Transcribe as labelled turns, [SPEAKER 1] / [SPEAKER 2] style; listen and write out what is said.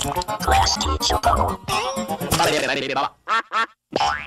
[SPEAKER 1] プラスティチョコ。
[SPEAKER 2] Vale, vale, vale, vale, va.